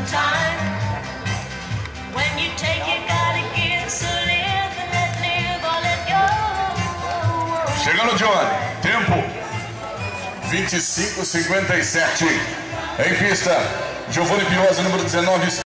time. When you take, you gotta give. So live and let live or let go. Chegando, Johnny. Tempo 25:57. Em pista, Giovanni Piosa, número 19.